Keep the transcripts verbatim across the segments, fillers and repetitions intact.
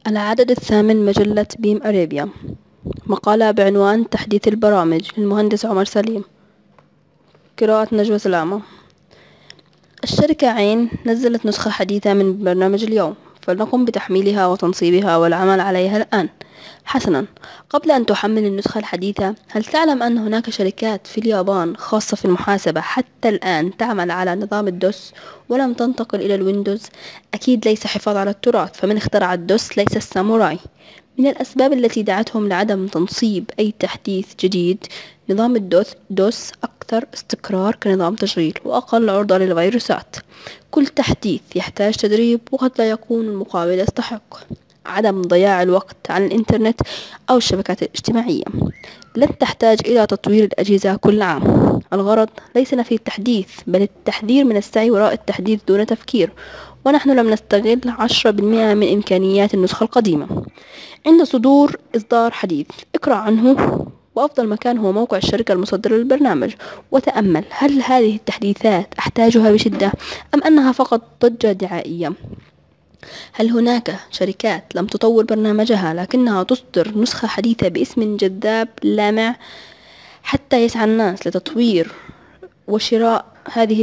العدد الثامن مجلة بيم أرابيا، مقالة بعنوان تحديث البرامج للمهندس عمر سليم، قراءة نجوى سلامة. الشركة عين نزلت نسخة حديثة من برنامج اليوم، فلنقم بتحميلها وتنصيبها والعمل عليها الآن. حسنا، قبل أن تحمل النسخة الحديثة، هل تعلم أن هناك شركات في اليابان خاصة في المحاسبة حتى الآن تعمل على نظام الدوس ولم تنتقل إلى الويندوز؟ أكيد ليس حفاظ على التراث، فمن اخترع الدوس ليس الساموراي. من الأسباب التي دعتهم لعدم تنصيب أي تحديث جديد، نظام الدوس دوس أكثر استقرار كنظام تشغيل وأقل عرضة للفيروسات. كل تحديث يحتاج تدريب وقد لا يكون المقابل يستحق. عدم ضياع الوقت على الإنترنت أو الشبكات الاجتماعية. لن تحتاج إلى تطوير الأجهزة كل عام. الغرض ليس نفي التحديث، بل التحذير من السعي وراء التحديث دون تفكير، ونحن لم نستغل عشرة بالمئة من إمكانيات النسخة القديمة. عند صدور إصدار حديث، اقرأ عنه، وأفضل مكان هو موقع الشركة المصدرة للبرنامج، وتأمل هل هذه التحديثات أحتاجها بشدة أم أنها فقط ضجة دعائية. هل هناك شركات لم تطور برنامجها لكنها تصدر نسخة حديثة باسم جذاب لامع حتى يسعى الناس لتطوير وشراء هذه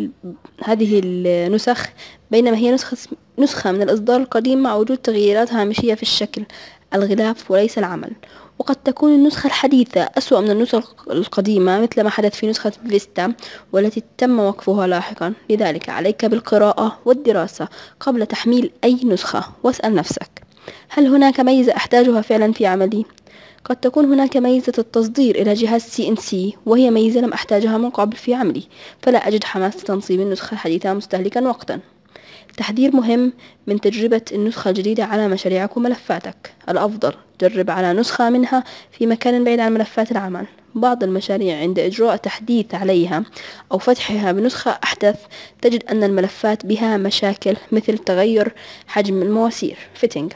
هذه النسخ، بينما هي نسخة نسخة من الإصدار القديم مع وجود تغييرات هامشية في الشكل، الغلاف وليس العمل. وقد تكون النسخة الحديثة أسوأ من النسخة القديمة، مثل ما حدث في نسخة فيستا والتي تم وقفها لاحقا. لذلك عليك بالقراءة والدراسة قبل تحميل أي نسخة، واسأل نفسك: هل هناك ميزة أحتاجها فعلا في عملي؟ قد تكون هناك ميزة التصدير إلى جهاز سي إن سي، وهي ميزة لم أحتاجها من قبل في عملي، فلا أجد حماس لتنصيب النسخة الحديثة مستهلكا وقتا. تحذير مهم من تجربة النسخة الجديدة على مشاريعك وملفاتك. الأفضل جرب على نسخة منها في مكان بعيد عن ملفات العمل. بعض المشاريع عند إجراء تحديث عليها أو فتحها بنسخة أحدث تجد أن الملفات بها مشاكل، مثل تغير حجم المواسير فيتنج.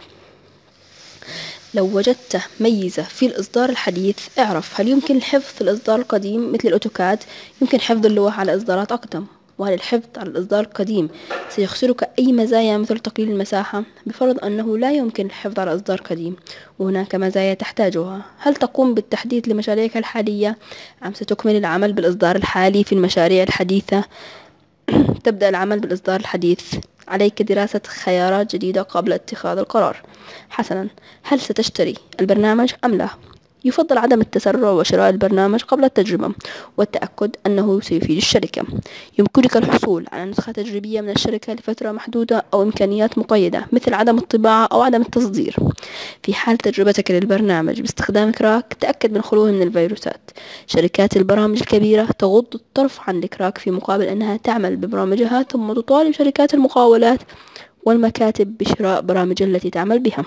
لو وجدت ميزة في الإصدار الحديث، اعرف هل يمكن الحفظ في الإصدار القديم مثل الأوتوكاد. يمكن حفظ اللوح على إصدارات أقدم. وهل الحفظ على الإصدار القديم سيخسرك أي مزايا مثل تقليل المساحة؟ بفرض أنه لا يمكن الحفظ على إصدار قديم وهناك مزايا تحتاجها، هل تقوم بالتحديث لمشاريعك الحالية أم ستكمل العمل بالإصدار الحالي؟ في المشاريع الحديثة تبدأ العمل بالإصدار الحديث، عليك دراسة خيارات جديدة قبل اتخاذ القرار. حسنا، هل ستشتري البرنامج أم لا؟ يفضل عدم التسرع وشراء البرنامج قبل التجربة والتأكد أنه سيفيد الشركة. يمكنك الحصول على نسخة تجريبية من الشركة لفترة محدودة أو إمكانيات مقيدة مثل عدم الطباعة أو عدم التصدير. في حال تجربتك للبرنامج باستخدام كراك، تأكد من خلوه من الفيروسات. شركات البرامج الكبيرة تغض الطرف عن الكراك في مقابل أنها تعمل ببرامجها، ثم تطالب شركات المقاولات والمكاتب بشراء برامج التي تعمل بها.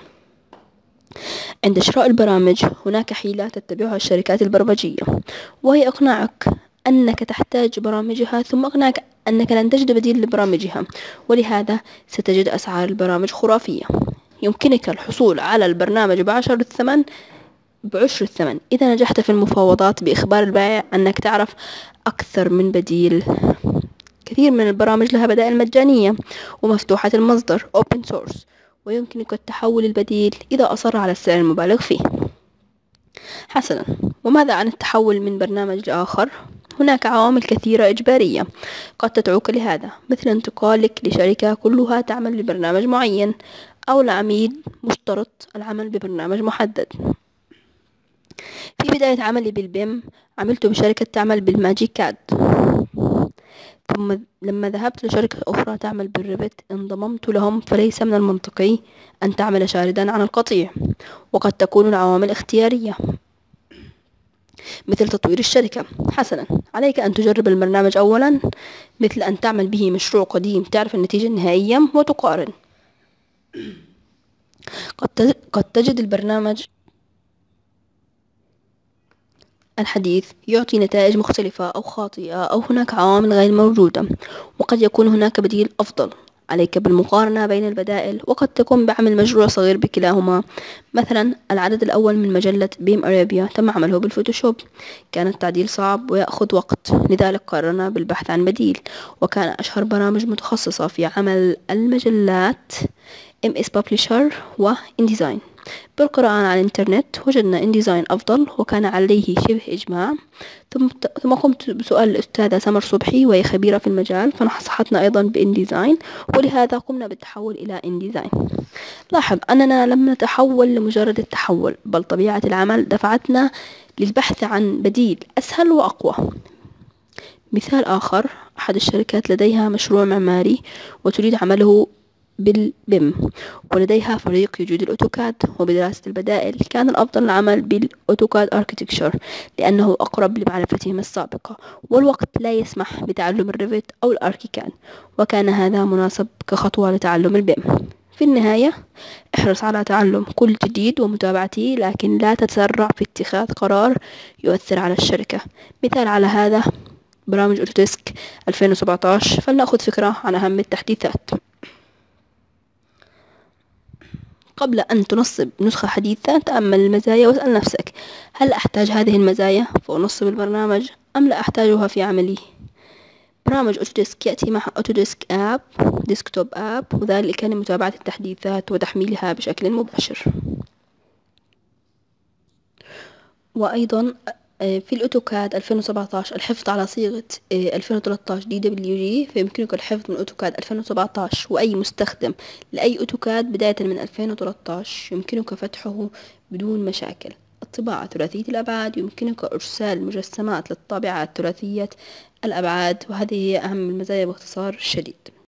عند شراء البرامج هناك حيلة تتبعها الشركات البرمجية، وهي إقناعك أنك تحتاج برامجها، ثم إقناعك أنك لن تجد بديل لبرامجها، ولهذا ستجد أسعار البرامج خرافية. يمكنك الحصول على البرنامج بعشر الثمن بعشر الثمن إذا نجحت في المفاوضات بإخبار البائع أنك تعرف أكثر من بديل. كثير من البرامج لها بدائل مجانية ومفتوحة المصدر open source، ويمكنك التحول البديل إذا أصر على السعر المبالغ فيه. حسنا، وماذا عن التحول من برنامج لآخر؟ هناك عوامل كثيرة إجبارية قد تدعوك لهذا، مثل انتقالك لشركة كلها تعمل ببرنامج معين، أو العميل مشترط العمل ببرنامج محدد. في بداية عملي بالبيم عملت بشركة تعمل بالماجيك كاد، ثم لما ذهبت لشركة أخرى تعمل بالريفت انضممت لهم، فليس من المنطقي أن تعمل شاردا عن القطيع. وقد تكون العوامل اختيارية مثل تطوير الشركة. حسنا، عليك أن تجرب البرنامج أولا، مثل أن تعمل به مشروع قديم تعرف النتيجة النهائية وتقارن. قد قد تجد البرنامج الحديث يعطي نتائج مختلفة أو خاطئة، أو هناك عوامل غير موجودة، وقد يكون هناك بديل أفضل. عليك بالمقارنة بين البدائل، وقد تقوم بعمل مشروع صغير بكلاهما. مثلا العدد الأول من مجلة بيم أرابيا تم عمله بالفوتوشوب، كان التعديل صعب ويأخذ وقت، لذلك قررنا بالبحث عن بديل. وكان أشهر برامج متخصصة في عمل المجلات إم إس Publisher و InDesign. بالقراءة على الإنترنت وجدنا InDesign أفضل، وكان عليه شبه إجماع. ثم ثم قمت بسؤال الأستاذة سمر صبحي، وهي خبيرة في المجال، فنصحتنا أيضا بإنديزاين، ولهذا قمنا بالتحول إلى إنديزاين. لاحظ أننا لم نتحول لمجرد التحول، بل طبيعة العمل دفعتنا للبحث عن بديل أسهل وأقوى. مثال آخر، أحد الشركات لديها مشروع معماري وتريد عمله بالبيم، ولديها فريق يجيد الأوتوكاد. وبدراسة البدائل كان الأفضل العمل بالأوتوكاد أركيتكتشر لأنه أقرب لمعرفتهم السابقة، والوقت لا يسمح بتعلم الريفت أو الأركيكاد، وكان هذا مناسب كخطوة لتعلم البيم. في النهاية، احرص على تعلم كل جديد ومتابعته، لكن لا تتسرع في اتخاذ قرار يؤثر على الشركة. مثال على هذا برامج أوتوديسك ألفين وسبعة عشر. فلنأخذ فكرة عن أهم التحديثات. قبل أن تنصب نسخة حديثة، تأمل المزايا واسأل نفسك: هل أحتاج هذه المزايا فأنصب البرنامج أم لا أحتاجها في عملي؟ برنامج أوتوديسك يأتي مع أوتوديسك آب، ديسكتوب آب، وذلك لمتابعة التحديثات وتحميلها بشكل مباشر. وأيضا في الأوتوكاد ألفين وسبعة عشر الحفظ على صيغة ألفين وثلاثة عشر دي دبليو جي، فيمكنك الحفظ من أوتوكاد ألفين وسبعة عشر، وأي مستخدم لأي أوتوكاد بداية من ألفين وثلاثة عشر يمكنك فتحه بدون مشاكل. الطباعة ثلاثية الأبعاد، يمكنك إرسال مجسمات للطابعات ثلاثية الأبعاد، وهذه هي أهم المزايا باختصار شديد.